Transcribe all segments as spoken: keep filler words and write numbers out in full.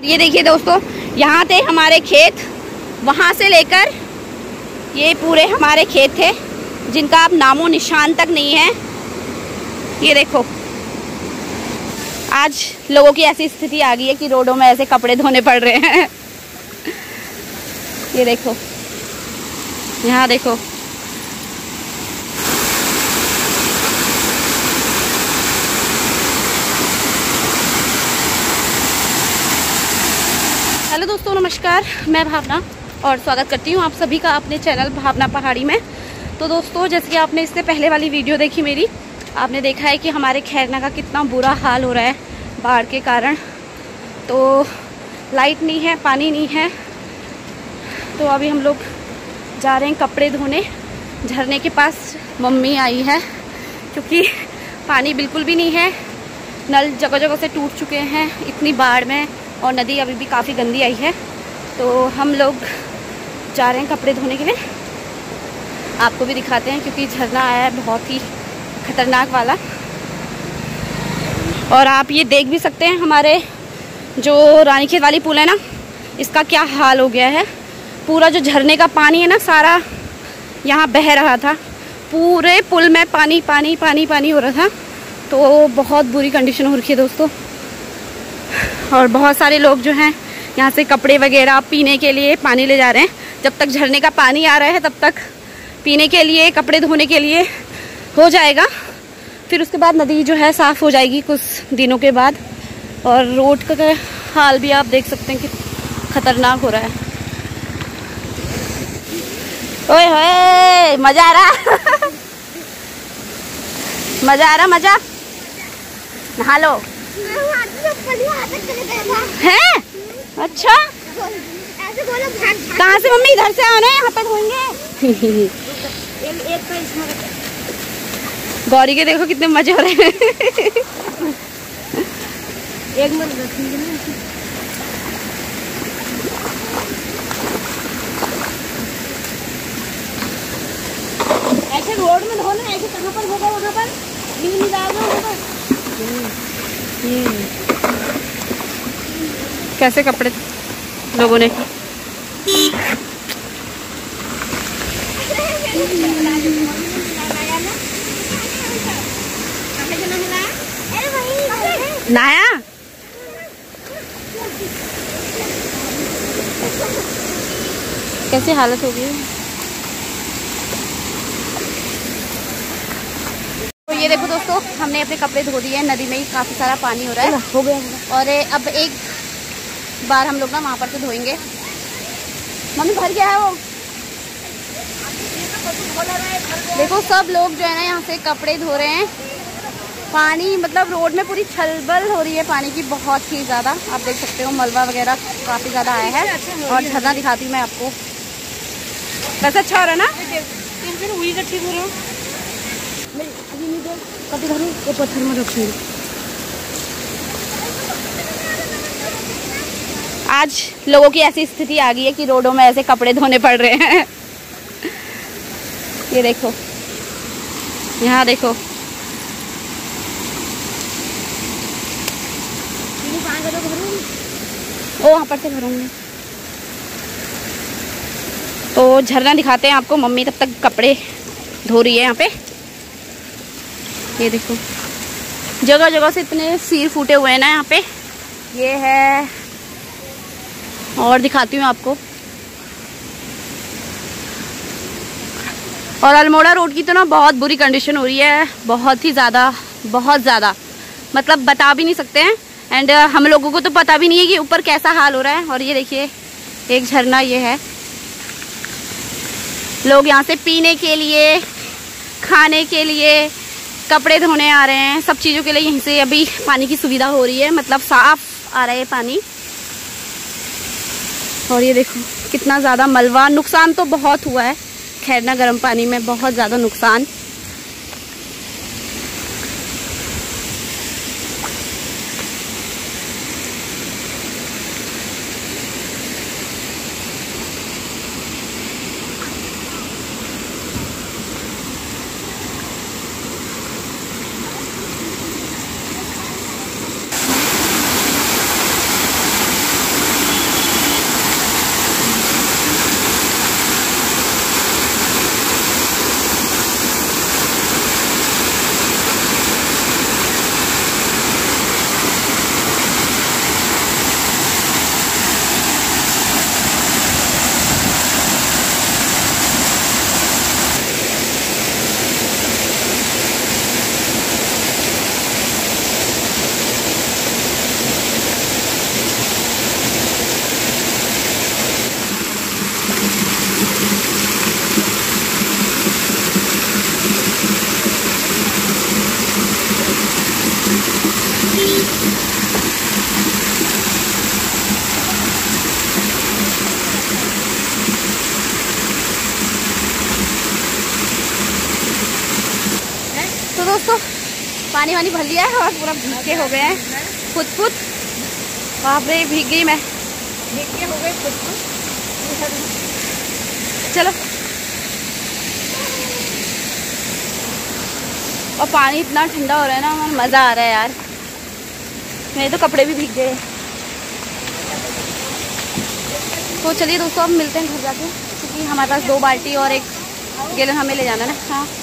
और ये देखिए दोस्तों, यहाँ थे हमारे खेत, वहाँ से लेकर ये पूरे हमारे खेत थे जिनका अब नामो निशान तक नहीं है। ये देखो, आज लोगों की ऐसी स्थिति आ गई है कि रोडों में ऐसे कपड़े धोने पड़ रहे हैं। ये देखो, यहाँ देखो, हेलो दोस्तों, नमस्कार। मैं भावना और स्वागत करती हूँ आप सभी का अपने चैनल भावना पहाड़ी में। तो दोस्तों, जैसे कि आपने इससे पहले वाली वीडियो देखी मेरी, आपने देखा है कि हमारे खैरना का कितना बुरा हाल हो रहा है बाढ़ के कारण। तो लाइट नहीं है, पानी नहीं है, तो अभी हम लोग जा रहे हैं कपड़े धोने झरने के पास। मम्मी आई है क्योंकि पानी बिल्कुल भी नहीं है, नल जगह जगह से टूट चुके हैं इतनी बाढ़ में, और नदी अभी भी काफ़ी गंदी आई है। तो हम लोग जा रहे हैं कपड़े धोने के लिए। आपको भी दिखाते हैं क्योंकि झरना आया है बहुत ही खतरनाक वाला। और आप ये देख भी सकते हैं हमारे जो रानीखेत वाली पुल है ना, इसका क्या हाल हो गया है। पूरा जो झरने का पानी है ना, सारा यहाँ बह रहा था, पूरे पुल में पानी पानी पानी पानी हो रहा था। तो बहुत बुरी कंडीशन हो रखी है दोस्तों। और बहुत सारे लोग जो हैं यहाँ से कपड़े वगैरह पीने के लिए पानी ले जा रहे हैं। जब तक झरने का पानी आ रहा है तब तक पीने के लिए, कपड़े धोने के लिए हो जाएगा। फिर उसके बाद नदी जो है साफ़ हो जाएगी कुछ दिनों के बाद। और रोड का हाल भी आप देख सकते हैं कि खतरनाक हो रहा है। ओए होए, मज़ा आ रहा मज़ा आ रहा मज़ा। नहा लो। है? अच्छा, कहाँ से मम्मी? इधर से आना है, यहाँ तक होंगे। गौरी के देखो कितने मजे हो रहे हैं। एक मिनट ऐसे रोड में धोना, ऐसे कहाँ पर होगा? वहाँ पर नींद निकालना होगा। कैसे कपड़े लोगों ने नहाया? कैसी हालत हो गई। तो ये देखो दोस्तों, हमने अपने कपड़े धो दिए हैं। नदी में ही काफी सारा पानी हो रहा है, हो गया। और अब एक बार हम लोग ना वहाँ पर से धोएंगे। मम्मी भर गया है वो, देखो सब लोग जो है ना यहाँ से कपड़े धो रहे हैं। पानी मतलब रोड में पूरी छलबल हो रही है पानी की, बहुत ही ज़्यादा। आप देख सकते हो मलबा वगैरह काफ़ी ज़्यादा आया है। और झरना दिखाती हूँ मैं आपको, वैसे अच्छा हो रहा है ना। पत्थर में रखूँगी। आज लोगों की ऐसी स्थिति आ गई है कि रोडों में ऐसे कपड़े धोने पड़ रहे हैं। ये देखो, यहाँ देखो, ओ वहाँ पर से भरूंगी। तो झरना दिखाते हैं आपको। मम्मी तब तक कपड़े धो रही है यहाँ पे। ये देखो, जगह जगह से इतने सिर फूटे हुए हैं ना यहाँ पे। ये है, और दिखाती हूँ आपको। और अल्मोड़ा रोड की तो ना बहुत बुरी कंडीशन हो रही है, बहुत ही ज़्यादा, बहुत ज़्यादा, मतलब बता भी नहीं सकते हैं। एंड हम लोगों को तो पता भी नहीं है कि ऊपर कैसा हाल हो रहा है। और ये देखिए एक झरना ये है। लोग यहाँ से पीने के लिए, खाने के लिए, कपड़े धोने आ रहे हैं, सब चीज़ों के लिए यहीं से अभी पानी की सुविधा हो रही है, मतलब साफ आ रहा है पानी। और ये देखो कितना ज़्यादा मलबा, नुकसान तो बहुत हुआ है खैरना गर्म पानी में, बहुत ज़्यादा नुकसान। तो दोस्तों पानी वानी भर लिया है और पूरा भीगे हो गए हैं खुद खुद। बाप रे भीग गई मैं, भीगे हो गए खुद खुद। चलो। और पानी इतना ठंडा हो रहा है ना, मज़ा आ रहा है यार। मेरे तो कपड़े भी भीग गए। तो चलिए दोस्तों अब मिलते हैं घर जाके, क्योंकि हमारे पास दो बाल्टी और एक गैलन हमें ले जाना है ना। हाँ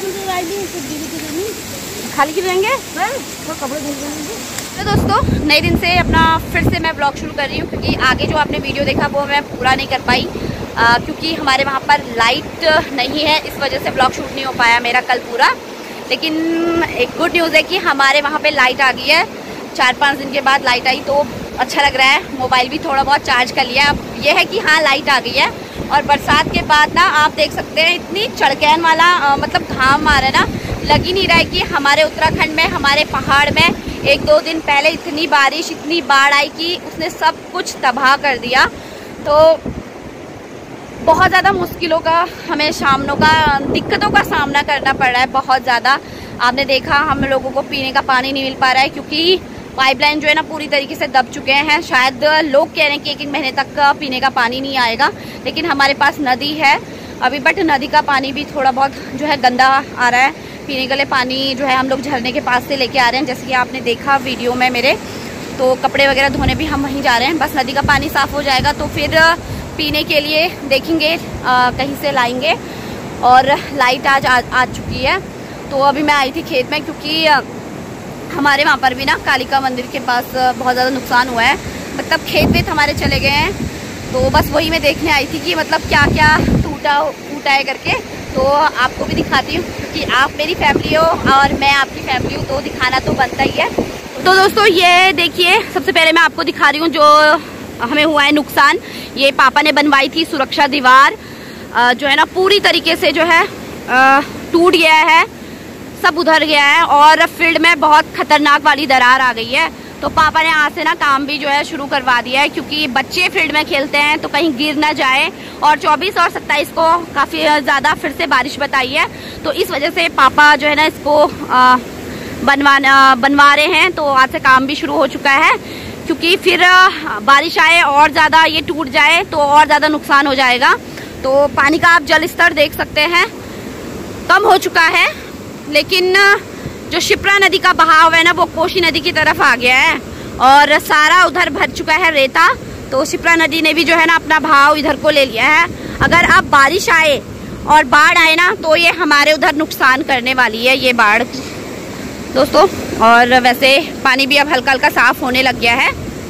खाली क्यों रहेंगे तो कपड़े धुल जाएंगे। तो दोस्तों नए दिन से अपना फिर से मैं ब्लॉग शुरू कर रही हूँ, क्योंकि आगे जो आपने वीडियो देखा वो मैं पूरा नहीं कर पाई, आ, क्योंकि हमारे वहाँ पर लाइट नहीं है, इस वजह से ब्लॉग शूट नहीं हो पाया मेरा कल पूरा। लेकिन एक गुड न्यूज़ है कि हमारे वहाँ पे लाइट आ गई है। चार पाँच दिन के बाद लाइट आई तो अच्छा लग रहा है। मोबाइल भी थोड़ा बहुत चार्ज कर लिया। अब ये है कि हाँ लाइट आ गई है। और बरसात के बाद ना आप देख सकते हैं इतनी चड़कैन वाला आ, मतलब घाम आ रहा है ना, लग ही नहीं रहा है कि हमारे उत्तराखंड में, हमारे पहाड़ में एक दो दिन पहले इतनी बारिश, इतनी बाढ़ आई कि उसने सब कुछ तबाह कर दिया। तो बहुत ज़्यादा मुश्किलों का हमें सामनों का दिक्कतों का सामना करना पड़ रहा है, बहुत ज़्यादा। आपने देखा हम लोगों को पीने का पानी नहीं मिल पा रहा है, क्योंकि पाइपलाइन जो है ना पूरी तरीके से दब चुके हैं। शायद लोग कह रहे हैं कि एक एक महीने तक का पीने का पानी नहीं आएगा, लेकिन हमारे पास नदी है अभी, बट नदी का पानी भी थोड़ा बहुत जो है गंदा आ रहा है। पीने के लिए पानी जो है हम लोग झरने के पास से लेके आ रहे हैं, जैसे कि आपने देखा वीडियो में मेरे। तो कपड़े वगैरह धोने भी हम वहीं जा रहे हैं। बस नदी का पानी साफ़ हो जाएगा तो फिर पीने के लिए देखेंगे आ, कहीं से लाएंगे। और लाइट आज आ, आ चुकी है। तो अभी मैं आई थी खेत में, क्योंकि आ, हमारे वहाँ पर भी ना कालिका मंदिर के पास बहुत ज़्यादा नुकसान हुआ है, मतलब खेत वेत हमारे चले गए हैं। तो बस वही मैं देखने आई थी कि मतलब क्या क्या टूटा टूटा है करके। तो आपको भी दिखाती हूँ, क्योंकि आप मेरी फैमिली हो और मैं आपकी फैमिली हूँ, तो दिखाना तो बनता ही है। तो दोस्तों ये देखिए, सबसे पहले मैं आपको दिखा रही हूँ जो हमें हुआ है नुकसान। ये पापा ने बनवाई थी सुरक्षा दीवार, जो है ना पूरी तरीके से जो है टूट गया है, सब उधर गया है और फील्ड में बहुत खतरनाक वाली दरार आ गई है। तो पापा ने आज से ना काम भी जो है शुरू करवा दिया है, क्योंकि बच्चे फील्ड में खेलते हैं तो कहीं गिर ना जाए। और चौबीस और सत्ताईस को काफ़ी ज़्यादा फिर से बारिश बताई है, तो इस वजह से पापा जो है ना इसको बनवाना बनवा रहे हैं। तो आज से काम भी शुरू हो चुका है, क्योंकि फिर बारिश आए और ज़्यादा ये टूट जाए तो और ज़्यादा नुकसान हो जाएगा। तो पानी का आप जल स्तर देख सकते हैं, कम हो चुका है, लेकिन जो शिप्रा नदी का बहाव है ना वो कोशी नदी की तरफ आ गया है और सारा उधर भर चुका है रेता। तो शिप्रा नदी ने भी जो है ना अपना बहाव इधर को ले लिया है। अगर अब बारिश आए और बाढ़ आए ना तो ये हमारे उधर नुकसान करने वाली है ये बाढ़ दोस्तों। और वैसे पानी भी अब हल्का हल्का साफ होने लग गया है।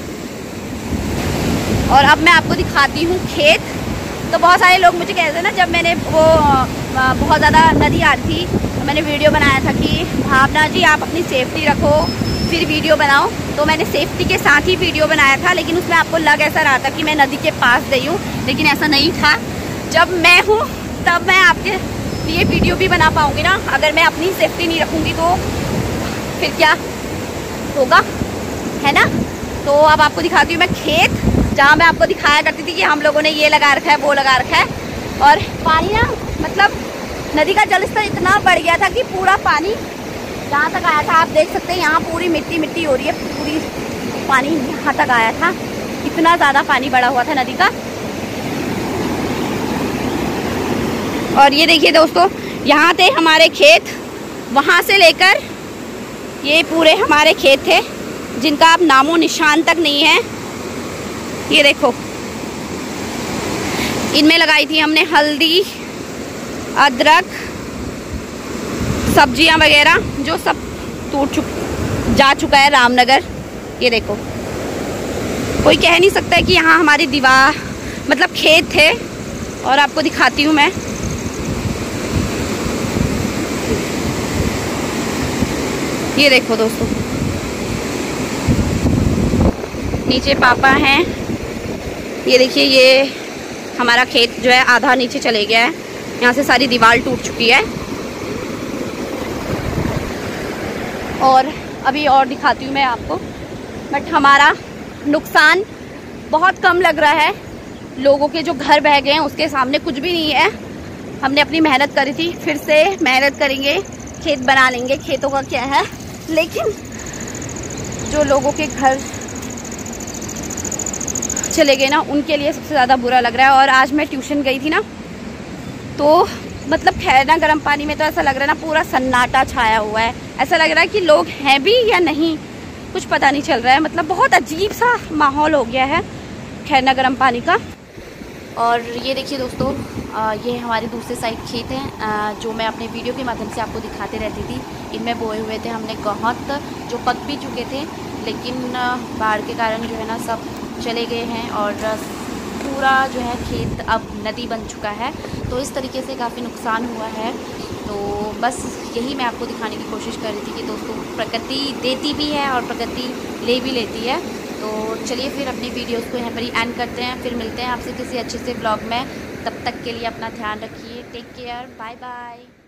और अब मैं आपको दिखाती हूँ खेत। तो बहुत सारे लोग मुझे कहते हैं ना, जब मैंने वो बहुत ज़्यादा नदी आ रही थी तो मैंने वीडियो बनाया था कि भावना जी आप अपनी सेफ्टी रखो फिर वीडियो बनाओ। तो मैंने सेफ्टी के साथ ही वीडियो बनाया था, लेकिन उसमें आपको लग ऐसा रहा था कि मैं नदी के पास गई हूँ, लेकिन ऐसा नहीं था। जब मैं हूँ तब मैं आपके लिए वीडियो भी बना पाऊँगी ना। अगर मैं अपनी सेफ्टी नहीं रखूँगी तो फिर क्या होगा, है ना। तो अब आपको दिखाती हूँ मैं खेत, जहाँ मैं आपको दिखाया करती थी कि हम लोगों ने ये लगा रखा है वो लगा रखा है। और पानी ना मतलब नदी का जलस्तर इतना बढ़ गया था कि पूरा पानी जहाँ तक आया था, आप देख सकते हैं यहाँ पूरी मिट्टी मिट्टी हो रही है, पूरी पानी यहाँ तक आया था। इतना ज़्यादा पानी बढ़ा हुआ था नदी का। और ये देखिए दोस्तों, यहाँ थे हमारे खेत, वहाँ से लेकर ये पूरे हमारे खेत थे जिनका अब नामो निशान तक नहीं है। ये देखो, इनमें लगाई थी हमने हल्दी, अदरक, सब्जियां वगैरह, जो सब टूट चुक जा चुका है रामनगर। ये देखो, कोई कह नहीं सकता है कि यहाँ हमारी दीवार मतलब खेत थे। और आपको दिखाती हूँ मैं, ये देखो दोस्तों, नीचे पापा हैं। ये देखिए, ये हमारा खेत जो है आधा नीचे चले गया है, यहाँ से सारी दीवार टूट चुकी है। और अभी और दिखाती हूँ मैं आपको। बट हमारा नुकसान बहुत कम लग रहा है। लोगों के जो घर बह गए हैं उसके सामने कुछ भी नहीं है। हमने अपनी मेहनत करी थी, फिर से मेहनत करेंगे, खेत बना लेंगे, खेतों का क्या है। लेकिन जो लोगों के घर चले गए ना, उनके लिए सबसे ज़्यादा बुरा लग रहा है। और आज मैं ट्यूशन गई थी ना, तो मतलब खैरना गर्म पानी में तो ऐसा लग रहा है ना पूरा सन्नाटा छाया हुआ है। ऐसा लग रहा है कि लोग हैं भी या नहीं, कुछ पता नहीं चल रहा है। मतलब बहुत अजीब सा माहौल हो गया है खैरना गर्म पानी का। और ये देखिए दोस्तों, आ, ये हमारे दूसरे साइड खेत हैं, आ, जो मैं अपने वीडियो के माध्यम से आपको दिखाते रहती थी। इनमें बोए हुए थे हमने गेहूं, जो पक भी चुके थे, लेकिन बाढ़ के कारण जो है ना सब चले गए हैं और पूरा जो है खेत अब नदी बन चुका है। तो इस तरीके से काफ़ी नुकसान हुआ है। तो बस यही मैं आपको दिखाने की कोशिश कर रही थी कि दोस्तों प्रकृति देती भी है और प्रकृति ले भी लेती है। तो चलिए फिर अपनी वीडियोस को यहाँ पर ही एंड करते हैं। फिर मिलते हैं आपसे किसी अच्छे से ब्लॉग में। तब तक के लिए अपना ध्यान रखिए। Take care, bye bye.